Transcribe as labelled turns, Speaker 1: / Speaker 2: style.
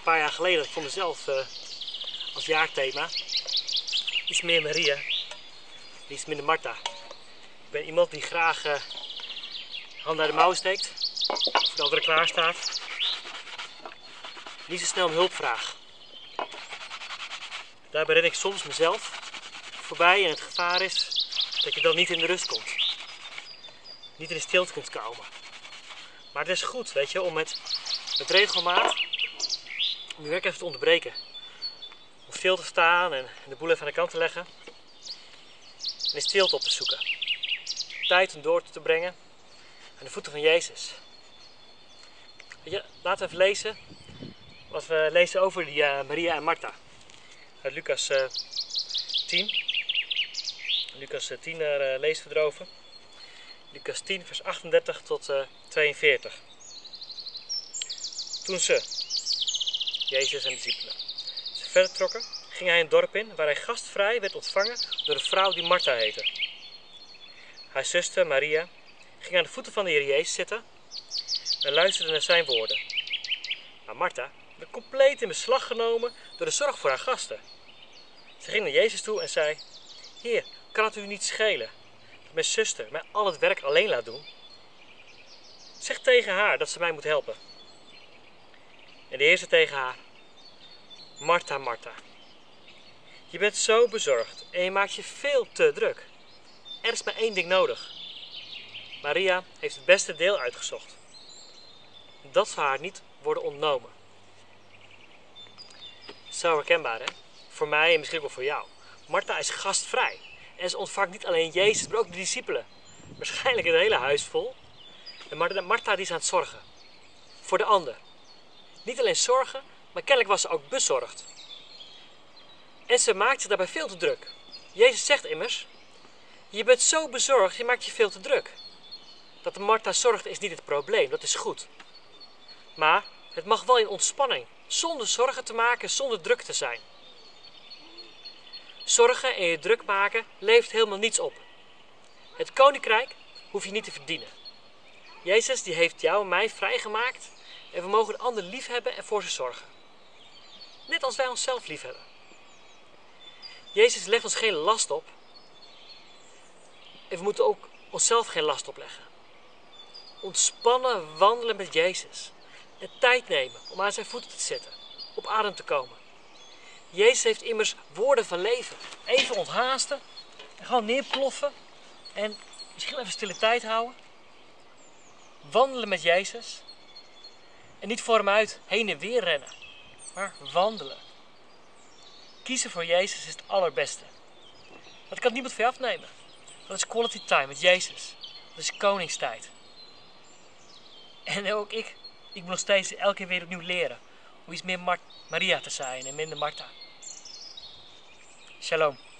Speaker 1: paar jaar geleden dat ik voor mezelf als jaarthema iets meer Maria, iets minder Martha. Ik ben iemand die graag hand naar de mouw steekt, voor de anderen klaar staat. Niet zo snel om hulp vraag. Daarbij ren ik soms mezelf voorbij en het gevaar is dat je dan niet in de rust komt. Niet in de stilte kunt komen. Maar het is goed, weet je, om met regelmaat om je werk even te onderbreken. Om stil te staan en de boel even aan de kant te leggen. En de stilte op te zoeken. Tijd om door te brengen aan de voeten van Jezus. Weet je, laten we even lezen wat we lezen over die Maria en Martha. Uit Lucas 10. Lucas 10 lezen we erover. Lucas 10 vers 38 tot 42. Toen Jezus en de discipelen, ze verder trokken, ging hij een dorp in waar hij gastvrij werd ontvangen door een vrouw die Martha heette. Haar zuster Maria ging aan de voeten van de Heer Jezus zitten en luisterde naar zijn woorden. Maar Martha werd compleet in beslag genomen door de zorg voor haar gasten. Ze ging naar Jezus toe en zei: Heer, kan het u niet schelen dat mijn zuster mij al het werk alleen laat doen? Zeg tegen haar dat ze mij moet helpen. En de Heer zei tegen haar: Martha, Martha, je bent zo bezorgd en je maakt je veel te druk. Er is maar één ding nodig. Maria heeft het beste deel uitgezocht. Dat zal haar niet worden ontnomen. Zo herkenbaar, hè? Voor mij en misschien ook wel voor jou. Martha is gastvrij. En ze ontvangt niet alleen Jezus, maar ook de discipelen. Waarschijnlijk het hele huis vol. En Martha die is aan het zorgen. Voor de ander. Niet alleen zorgen, maar kennelijk was ze ook bezorgd. En ze maakt zich daarbij veel te druk. Jezus zegt immers: je bent zo bezorgd, je maakt je veel te druk. Dat de Martha zorgt is niet het probleem, dat is goed. Maar het mag wel in ontspanning, zonder zorgen te maken, zonder druk te zijn. Zorgen en je druk maken levert helemaal niets op. Het koninkrijk hoef je niet te verdienen. Jezus die heeft jou en mij vrijgemaakt en we mogen de ander lief hebben en voor ze zorgen. Net als wij onszelf lief hebben. Jezus legt ons geen last op. En we moeten ook onszelf geen last opleggen. Ontspannen wandelen met Jezus. En tijd nemen om aan zijn voeten te zitten. Op adem te komen. Jezus heeft immers woorden van leven. Even onthaasten. En gewoon neerploffen. En misschien even stille tijd houden. Wandelen met Jezus. En niet voor hem uit heen en weer rennen. Maar wandelen. Kiezen voor Jezus is het allerbeste. Dat kan niemand van je afnemen. Dat is quality time met Jezus. Dat is koningstijd. En ook ik moet nog steeds elke keer weer opnieuw leren. Hoe iets meer Maria te zijn en minder Martha. Shalom.